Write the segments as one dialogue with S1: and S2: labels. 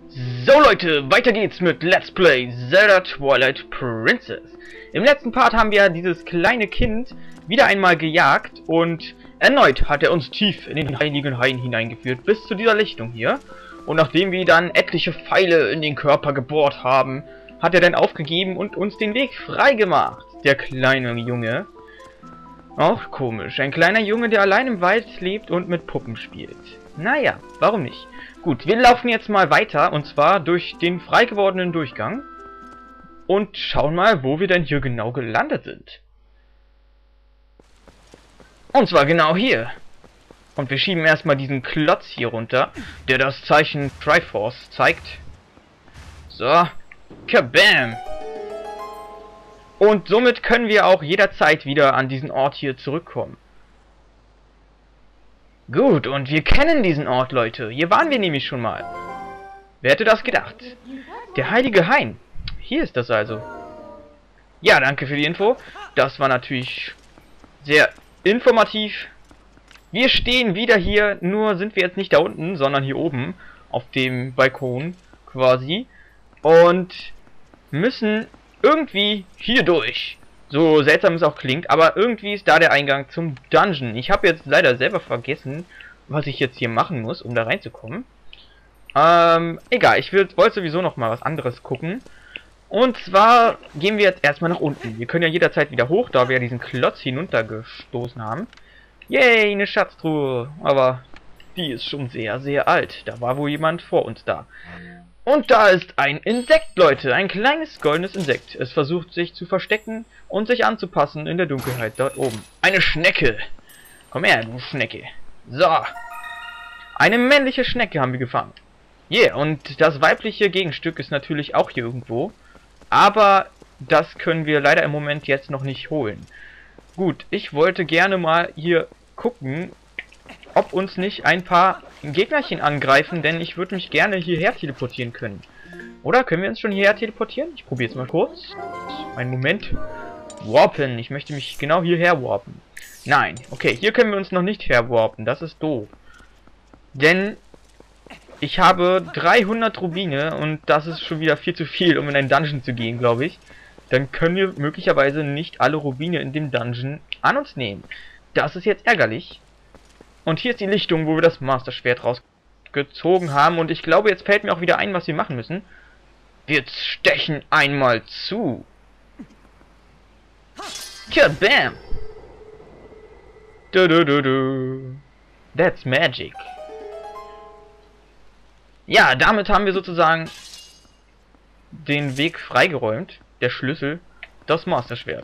S1: So Leute, weiter geht's mit Let's Play Zelda Twilight Princess. Im letzten Part haben wir dieses kleine Kind wieder einmal gejagt und erneut hat er uns tief in den heiligen Hain hineingeführt, bis zu dieser Lichtung hier. Und nachdem wir dann etliche Pfeile in den Körper gebohrt haben, hat er dann aufgegeben und uns den Weg frei gemacht. Der kleine Junge. Auch komisch, ein kleiner Junge, der allein im Wald lebt und mit Puppen spielt. Naja, warum nicht? Gut, wir laufen jetzt mal weiter, und zwar durch den frei gewordenen Durchgang. Und schauen mal, wo wir denn hier genau gelandet sind. Und zwar genau hier. Und wir schieben erstmal diesen Klotz hier runter, der das Zeichen Triforce zeigt. So, kabam! Und somit können wir auch jederzeit wieder an diesen Ort hier zurückkommen. Gut, und wir kennen diesen Ort, Leute. Hier waren wir nämlich schon mal. Wer hätte das gedacht? Der heilige Hain. Hier ist das also. Ja, danke für die Info. Das war natürlich sehr informativ. Wir stehen wieder hier, nur sind wir jetzt nicht da unten, sondern hier oben auf dem Balkon quasi. Und müssen irgendwie hier durch. So seltsam es auch klingt, aber irgendwie ist da der Eingang zum Dungeon. Ich habe jetzt leider selber vergessen, was ich jetzt hier machen muss, um da reinzukommen. Egal, ich wollte sowieso noch mal was anderes gucken. Und zwar gehen wir jetzt erstmal nach unten. Wir können ja jederzeit wieder hoch, da wir ja diesen Klotz hinuntergestoßen haben. Yay, eine Schatztruhe. Aber die ist schon sehr, sehr alt. Da war wohl jemand vor uns da. Und da ist ein Insekt, Leute. Ein kleines goldenes Insekt. Es versucht sich zu verstecken und sich anzupassen in der Dunkelheit dort oben. Eine Schnecke. Komm her, du Schnecke. So. Eine männliche Schnecke haben wir gefangen. Yeah, und das weibliche Gegenstück ist natürlich auch hier irgendwo. Aber das können wir leider im Moment jetzt noch nicht holen. Gut, ich wollte gerne mal hier gucken, ob uns nicht ein paar Gegnerchen angreifen, denn ich würde mich gerne hierher teleportieren können. Oder können wir uns schon hierher teleportieren? Ich probiere es mal kurz. Einen Moment. Warpen. Ich möchte mich genau hierher warpen. Nein. Okay, hier können wir uns noch nicht herwarpen. Das ist doof. Denn ich habe 300 Rubine und das ist schon wieder viel zu viel, um in einen Dungeon zu gehen, glaube ich. Dann können wir möglicherweise nicht alle Rubine in dem Dungeon an uns nehmen. Das ist jetzt ärgerlich. Und hier ist die Lichtung, wo wir das Master Schwert rausgezogen haben. Und ich glaube, jetzt fällt mir auch wieder ein, was wir machen müssen. Wir stechen einmal zu. Tja, bam! That's magic. Ja, damit haben wir sozusagen den Weg freigeräumt. Der Schlüssel, das Master Schwert.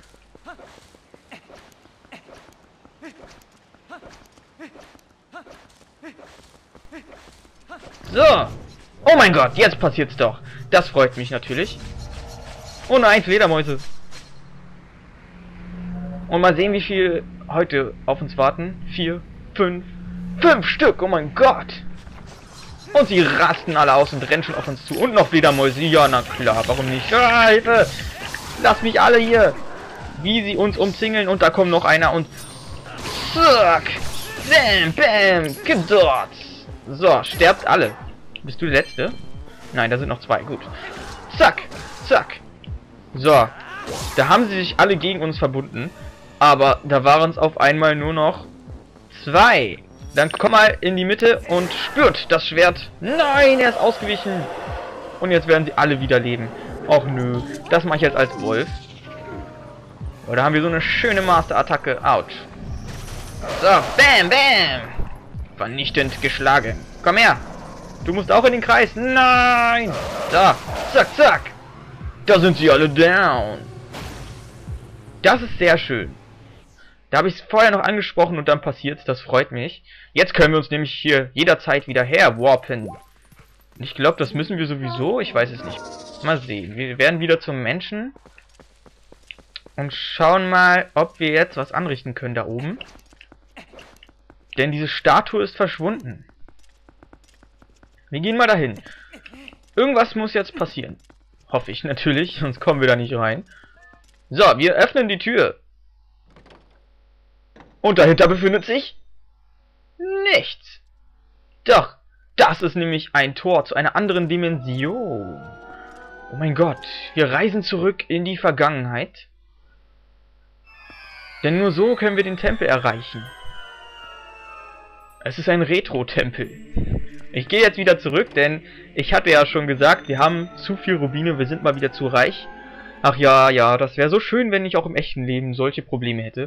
S1: So. Oh mein Gott, jetzt passiert's doch. Das freut mich natürlich. Oh nein, Fledermäuse. Und mal sehen, wie viel heute auf uns warten. 4, 5 Stück, oh mein Gott. Und sie rasten alle aus und rennen schon auf uns zu. Und noch Fledermäuse. Ja, na klar, warum nicht? Ah, Hilfe! Lass mich alle hier. Wie sie uns umzingeln. Und da kommt noch einer und... Zack! Bam, bam! Gedort! So, sterbt alle. Bist du der Letzte? Nein, da sind noch zwei. Gut. Zack! Zack! So. Da haben sie sich alle gegen uns verbunden. Aber da waren es auf einmal nur noch 2. Dann komm mal in die Mitte und spürt das Schwert. Nein, er ist ausgewichen. Und jetzt werden sie alle wieder leben. Och nö. Das mache ich jetzt als Wolf. Oder haben wir so eine schöne Master-Attacke. Autsch. So, bam, bam. Vernichtend geschlagen. Komm her. Du musst auch in den Kreis. Nein. So, zack, zack. Da sind sie alle down. Das ist sehr schön. Da habe ich es vorher noch angesprochen und dann passiert's. Das freut mich. Jetzt können wir uns nämlich hier jederzeit wieder herwarpen. Ich glaube, das müssen wir sowieso. Ich weiß es nicht. Mal sehen. Wir werden wieder zum Menschen. Und schauen mal, ob wir jetzt was anrichten können da oben. Denn diese Statue ist verschwunden. Wir gehen mal dahin. Irgendwas muss jetzt passieren. Hoffe ich natürlich, sonst kommen wir da nicht rein. So, wir öffnen die Tür. Und dahinter befindet sich... nichts. Doch, Das ist nämlich ein Tor zu einer anderen Dimension. Oh mein Gott, wir reisen zurück in die Vergangenheit. Denn nur so können wir den Tempel erreichen. Es ist ein Retro-Tempel. Ich gehe jetzt wieder zurück, denn ich hatte ja schon gesagt, wir haben zu viel Rubine, wir sind mal wieder zu reich. Ach ja, ja, das wäre so schön, wenn ich auch im echten Leben solche Probleme hätte.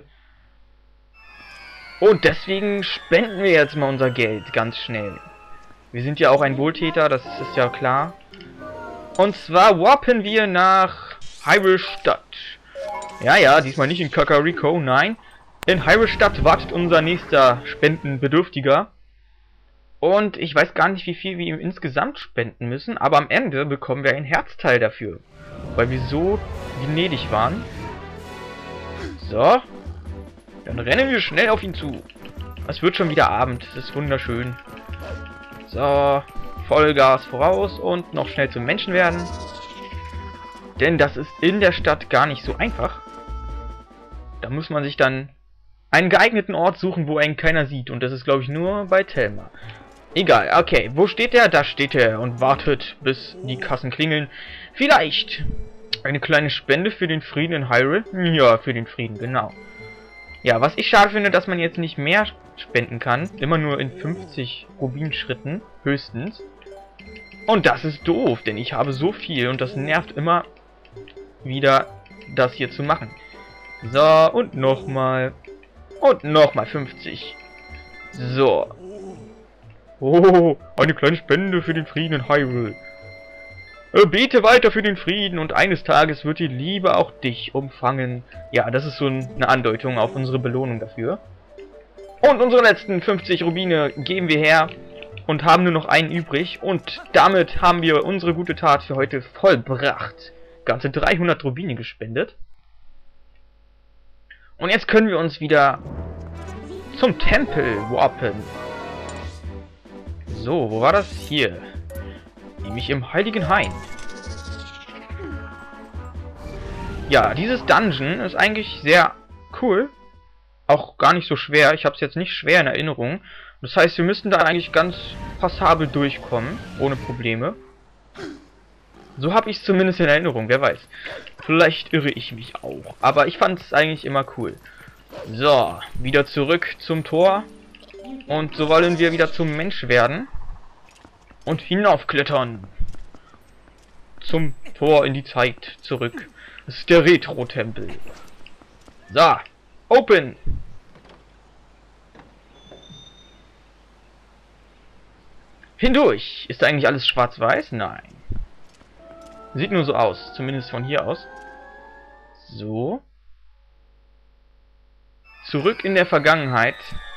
S1: Und deswegen spenden wir jetzt mal unser Geld ganz schnell. Wir sind ja auch ein Wohltäter, das ist ja klar. Und zwar warpen wir nach Hyrule Stadt. Ja, ja, diesmal nicht in Kakariko, nein. In Hyrule Stadt wartet unser nächster Spendenbedürftiger. Und ich weiß gar nicht, wie viel wir ihm insgesamt spenden müssen, aber am Ende bekommen wir ein Herzteil dafür. Weil wir so gnädig waren. So. Dann rennen wir schnell auf ihn zu. Es wird schon wieder Abend, es ist wunderschön. So. Vollgas voraus und noch schnell zum Menschen werden. Denn das ist in der Stadt gar nicht so einfach. Da muss man sich dann einen geeigneten Ort suchen, wo einen keiner sieht. Und das ist, glaube ich, nur bei Telma. Egal, okay. Wo steht der? Da steht er und wartet, bis die Kassen klingeln. Vielleicht eine kleine Spende für den Frieden in Hyrule? Ja, für den Frieden, genau. Ja, was ich schade finde, dass man jetzt nicht mehr spenden kann. Immer nur in 50 Rubinschritten, höchstens. Und das ist doof, denn ich habe so viel und das nervt immer wieder, das hier zu machen. So, und nochmal. Und nochmal 50. So. Oh, eine kleine Spende für den Frieden in Hyrule. Bete weiter für den Frieden und eines Tages wird die Liebe auch dich umfangen. Ja, das ist so eine Andeutung auf unsere Belohnung dafür. Und unsere letzten 50 Rubine geben wir her und haben nur noch einen übrig. Und damit haben wir unsere gute Tat für heute vollbracht. Ganze 300 Rubine gespendet. Und jetzt können wir uns wieder zum Tempel warpen. So, wo war das? Hier. Nämlich im Heiligen Hain. Ja, dieses Dungeon ist eigentlich sehr cool. Auch gar nicht so schwer. Ich habe es jetzt nicht schwer in Erinnerung. Das heißt, wir müssten da eigentlich ganz passabel durchkommen. Ohne Probleme. So habe ich es zumindest in Erinnerung. Wer weiß. Vielleicht irre ich mich auch. Aber ich fand es eigentlich immer cool. So, wieder zurück zum Tor. Und so wollen wir wieder zum Mensch werden. Und hinaufklettern. Zum Tor in die Zeit zurück. Das ist der Retro-Tempel. So. Open. Hindurch. Ist eigentlich alles schwarz-weiß? Nein. Sieht nur so aus. Zumindest von hier aus. So. Zurück in der Vergangenheit.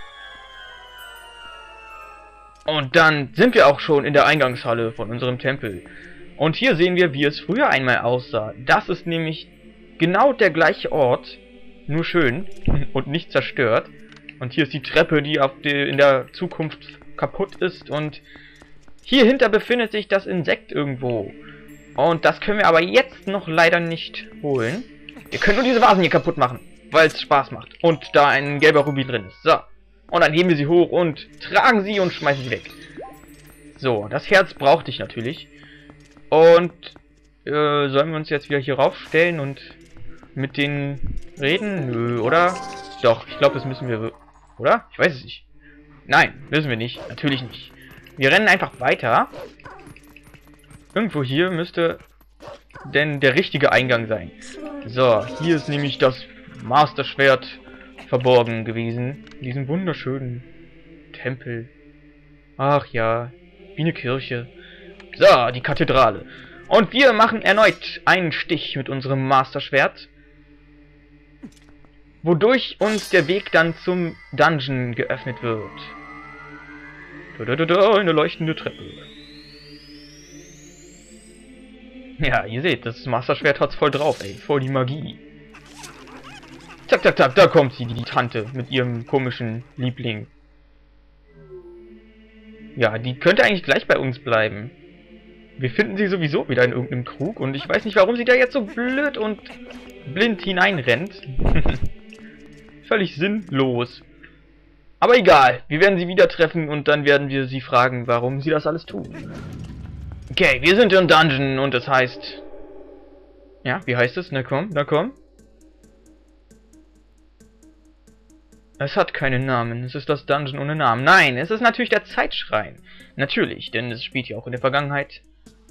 S1: Und dann sind wir auch schon in der Eingangshalle von unserem Tempel. Und hier sehen wir, wie es früher einmal aussah. Das ist nämlich genau der gleiche Ort, nur schön und nicht zerstört. Und hier ist die Treppe, die in der Zukunft kaputt ist. Und hier hinter befindet sich das Insekt irgendwo. Und das können wir aber jetzt noch leider nicht holen. Wir können nur diese Vasen hier kaputt machen, weil es Spaß macht. Und da ein gelber Rubin drin ist. So. Und dann heben wir sie hoch und tragen sie und schmeißen sie weg. So, das Herz brauchte ich natürlich. Und sollen wir uns jetzt wieder hier raufstellen und mit denen reden? Nö, oder? Doch, ich glaube, das müssen wir... Oder? Ich weiß es nicht. Nein, müssen wir nicht. Natürlich nicht. Wir rennen einfach weiter. Irgendwo hier müsste denn der richtige Eingang sein. So, hier ist nämlich das Master Schwert verborgen gewesen. In diesem wunderschönen Tempel. Ach ja, wie eine Kirche. So, die Kathedrale. Und wir machen erneut einen Stich mit unserem Master Schwert. Wodurch uns der Weg dann zum Dungeon geöffnet wird. Eine leuchtende Treppe. Ja, ihr seht, das Master Schwert hat's voll drauf, ey. Voll die Magie. Zack, zack, zack, da kommt sie, die Tante, mit ihrem komischen Liebling. Ja, die könnte eigentlich gleich bei uns bleiben. Wir finden sie sowieso wieder in irgendeinem Krug und ich weiß nicht, warum sie da jetzt so blöd und blind hineinrennt. Völlig sinnlos. Aber egal, wir werden sie wieder treffen und dann werden wir sie fragen, warum sie das alles tun. Okay, wir sind im Dungeon und es heißt... Ja, wie heißt es? Na komm, na komm. Es hat keinen Namen, es ist das Dungeon ohne Namen. Nein, es ist natürlich der Zeitschrein. Natürlich, denn es spielt ja auch in der Vergangenheit.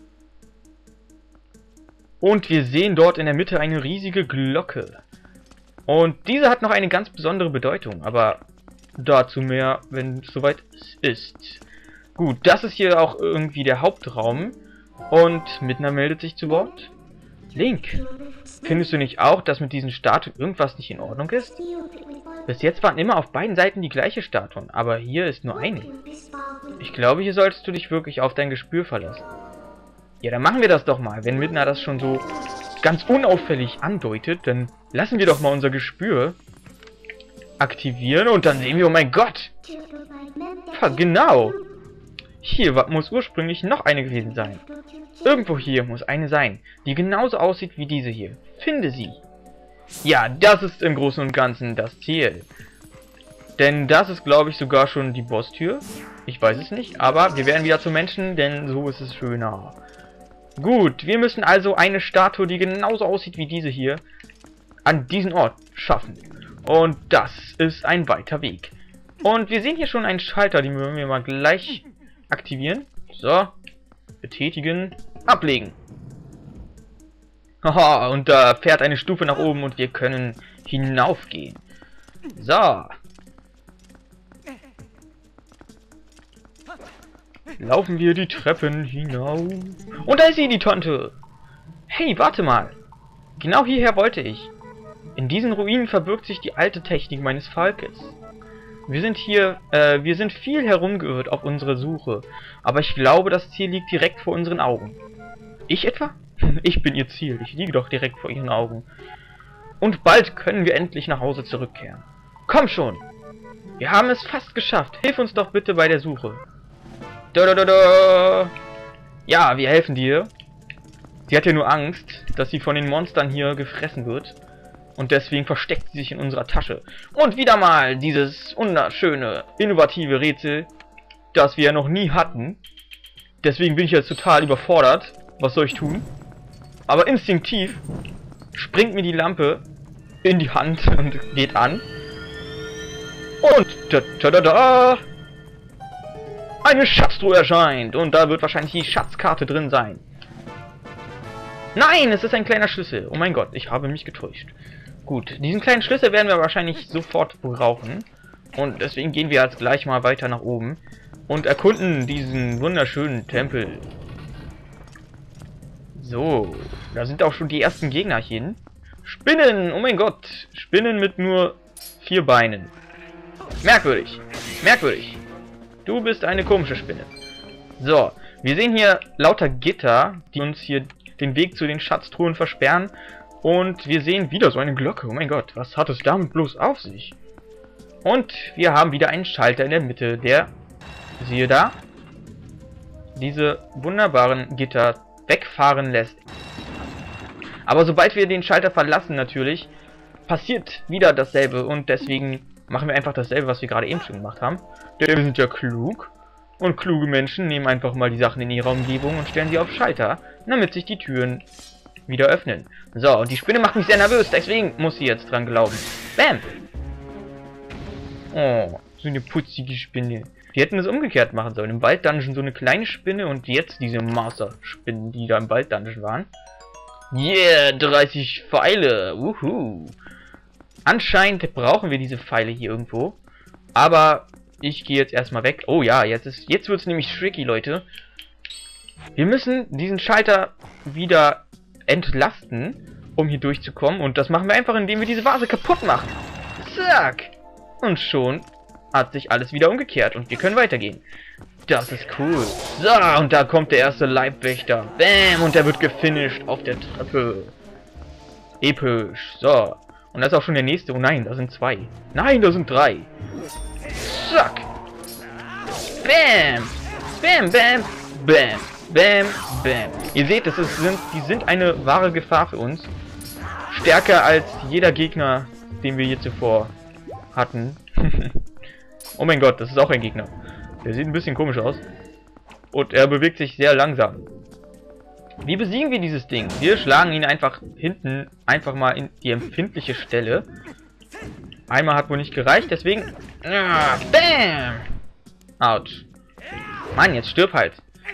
S1: Und wir sehen dort in der Mitte eine riesige Glocke. Und diese hat noch eine ganz besondere Bedeutung, aber dazu mehr, wenn es soweit ist. Gut, das ist hier auch irgendwie der Hauptraum. Und Midna meldet sich zu Wort. Link, findest du nicht auch, dass mit diesen Statuen irgendwas nicht in Ordnung ist? Bis jetzt waren immer auf beiden Seiten die gleiche Statuen, aber hier ist nur eine. Ich glaube, hier solltest du dich wirklich auf dein Gespür verlassen. Ja, dann machen wir das doch mal. Wenn Midna das schon so ganz unauffällig andeutet, dann lassen wir doch mal unser Gespür aktivieren und dann sehen wir, oh mein Gott! Genau! Hier muss ursprünglich noch eine gewesen sein. Irgendwo hier muss eine sein, die genauso aussieht wie diese hier. Finde sie! Ja, das ist im Großen und Ganzen das Ziel. Denn das ist, glaube ich, sogar schon die Bosstür. Ich weiß es nicht, aber wir werden wieder zu Menschen, denn so ist es schöner. Gut, wir müssen also eine Statue, die genauso aussieht wie diese hier, an diesen Ort schaffen. Und das ist ein weiter Weg. Und wir sehen hier schon einen Schalter, den würden wir mal gleich aktivieren. So, betätigen, ablegen. Haha, und da fährt eine Stufe nach oben und wir können hinaufgehen. So. Laufen wir die Treppen hinauf. Und da ist sie, die Tante. Hey, warte mal. Genau hierher wollte ich. In diesen Ruinen verbirgt sich die alte Technik meines Volkes. Wir sind viel herumgeirrt auf unsere Suche. Aber ich glaube, das Ziel liegt direkt vor unseren Augen. Ich etwa? Ich bin ihr Ziel. Ich liege doch direkt vor ihren Augen. Und bald können wir endlich nach Hause zurückkehren. Komm schon. Wir haben es fast geschafft. Hilf uns doch bitte bei der Suche. Ja, wir helfen dir. Sie hat ja nur Angst, dass sie von den Monstern hier gefressen wird. Und deswegen versteckt sie sich in unserer Tasche. Und wieder mal dieses wunderschöne, innovative Rätsel, das wir ja noch nie hatten. Deswegen bin ich jetzt total überfordert. Was soll ich tun? Aber instinktiv springt mir die Lampe in die Hand und geht an. Und da! Eine Schatztruhe erscheint. Und da wird wahrscheinlich die Schatzkarte drin sein. Nein, es ist ein kleiner Schlüssel. Oh mein Gott, ich habe mich getäuscht. Gut, diesen kleinen Schlüssel werden wir wahrscheinlich sofort brauchen. Und deswegen gehen wir jetzt gleich mal weiter nach oben. Und erkunden diesen wunderschönen Tempel. So, da sind auch schon die ersten Gegnerchen. Spinnen, oh mein Gott. Spinnen mit nur 4 Beinen. Merkwürdig, merkwürdig. Du bist eine komische Spinne. So, wir sehen hier lauter Gitter, die uns hier den Weg zu den Schatztruhen versperren. Und wir sehen wieder so eine Glocke. Oh mein Gott, was hat es damit bloß auf sich? Und wir haben wieder einen Schalter in der Mitte, der, siehe da, diese wunderbaren Gitter wegfahren lässt. Aber sobald wir den Schalter verlassen natürlich, passiert wieder dasselbe. Und deswegen machen wir einfach dasselbe, was wir gerade eben schon gemacht haben. Denn wir sind ja klug. Und kluge Menschen nehmen einfach mal die Sachen in ihrer Umgebung und stellen sie auf Schalter, damit sich die Türen wieder öffnen. So, und die Spinne macht mich sehr nervös, deswegen muss sie jetzt dran glauben. Bam! Oh, so eine putzige Spinne. Wir hätten es umgekehrt machen sollen. Im Wald-Dungeon so eine kleine Spinne und jetzt diese Master-Spinnen, die da im Wald-Dungeon waren. Yeah, 30 Pfeile. Wuhu. Anscheinend brauchen wir diese Pfeile hier irgendwo. Aber ich gehe jetzt erstmal weg. Oh ja, jetzt wird es nämlich tricky, Leute. Wir müssen diesen Schalter wieder entlasten, um hier durchzukommen. Und das machen wir einfach, indem wir diese Vase kaputt machen. Zack. Und schon hat sich alles wieder umgekehrt. Und wir können weitergehen. Das ist cool. So, und da kommt der erste Leibwächter. Bam. Und der wird gefinisht auf der Treppe. Episch. So. Und da ist auch schon der nächste. Oh nein, da sind 2. Nein, da sind 3. Zack. Bam. Bam, bam, bam. Bam, bam. Ihr seht, die sind eine wahre Gefahr für uns. Stärker als jeder Gegner, den wir hier zuvor hatten. Oh mein Gott, das ist auch ein Gegner. Der sieht ein bisschen komisch aus. Und er bewegt sich sehr langsam. Wie besiegen wir dieses Ding? Wir schlagen ihn einfach hinten einfach mal in die empfindliche Stelle. Einmal hat wohl nicht gereicht, deswegen... Bam! Autsch. Mann, jetzt stirb halt.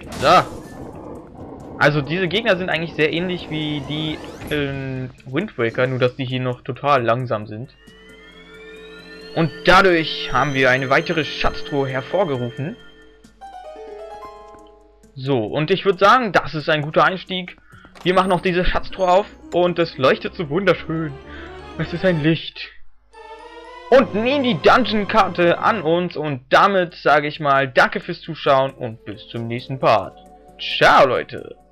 S1: So. Also diese Gegner sind eigentlich sehr ähnlich wie die in Wind Waker, nur dass die hier noch total langsam sind. Und dadurch haben wir eine weitere Schatztruhe hervorgerufen. So, und ich würde sagen, das ist ein guter Einstieg. Wir machen noch diese Schatztruhe auf und es leuchtet so wunderschön. Es ist ein Licht. Und nehmen die Dungeon-Karte an uns und damit sage ich mal danke fürs Zuschauen und bis zum nächsten Part. Ciao, Leute.